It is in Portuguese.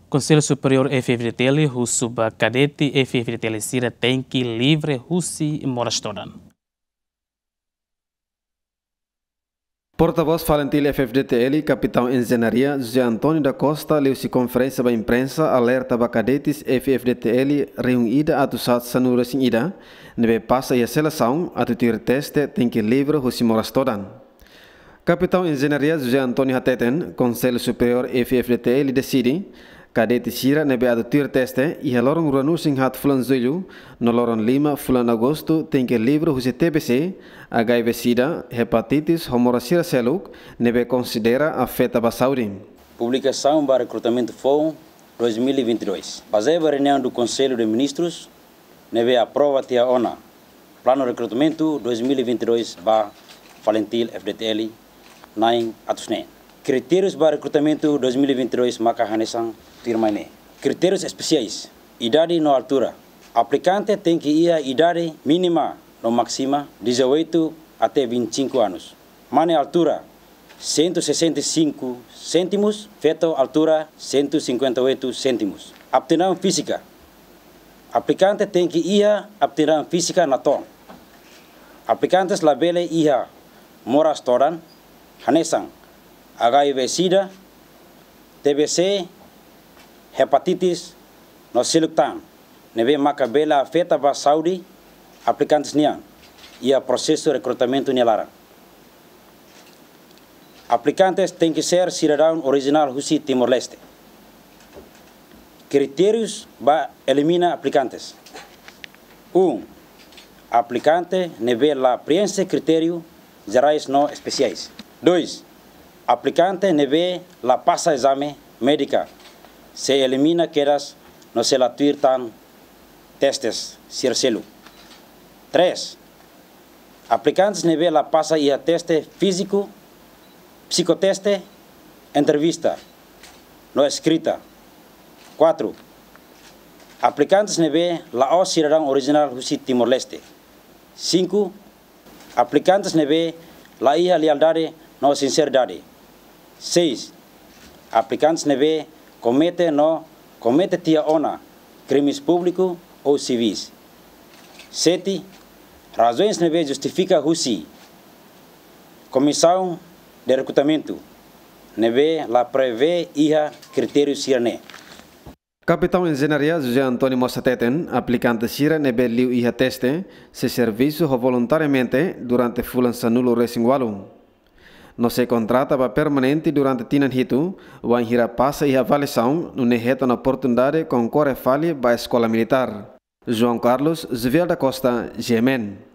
Conselho Superior FFDTL, o subcadete FFDTL Sira tem que livre Russi Morastodan. Porta-voz falantil FFDTL, capitão engenharia José Antônio da Costa, leu-se conferência da imprensa, alerta para cadetes FFDTL reunida a tusat sanura sinida, nebe passa e a seleção, a tutir teste tem que livre Russi Morastodan. Capitão engenharia José Antônio Hateten, Conselho Superior FFDTL decide, cadete Sira nebe a tutir teste e a lorong ranu singhat fulan zulho, no lorong 5 fulan agosto tem que livre Russi TBC, HIV-Sida, hepatitis, homoracira seluk, nebe considera afeta a saúde. Publicação para recrutamento FON 2022. Baseada na reunião do Conselho de Ministros, nebe aprova a ONA. Plano de recrutamento 2022 ba Falentil FDTL 9 atusne. Critérios para recrutamento 2022 maka hanesan firmane. Critérios especiais. Idade na altura. Aplicante tem que ir a idade mínima no máxima 18 até 25 anos. Mane altura 165 cêntimos, feto altura 158 cêntimos. Aptidão física. Aplicante tem que ir a aptidão física na tom. Aplicantes labele ia Morastodan, hanesan HIV-Sida, TBC, hepatitis, no siluktan. Nebe makabela afeta ba saúde aplicantes niang ia processo de recrutamento nialara. Aplicantes têm que ser cidadão original Russi Timor-Leste. Critérios para eliminar aplicantes. 1. Aplicante nebe la preenche critério gerais não especiais. 2. Aplicante nebe la passa exame médica. Se elimina quedas no se la tuirtan testes circelo. 3. Aplicantes nebe la passa e a teste físico, psicoteste, entrevista, no escrita. 4. Aplicantes nebe la o cidadão original Russi Timor-Leste. 5. Aplicantes nebe la ia lealdade no sinceridade. 6. Aplicantes nebe comete tia ona crimes públicos ou civis. 7. Razões nebe justifica Russi. Comissão de recrutamento nebe la prevê ia critérios sirne. Capitão engenharia José Antônio Mossateten, aplicante Sira nebe liu ia teste, se serviço voluntariamente durante fulan sanulo racing walum. No se contrata para permanente durante tinan hitu, o hira passa e avaliação no neheto na oportunidade com corre fali para a escola militar. João Carlos Zviel da Costa, Gemen.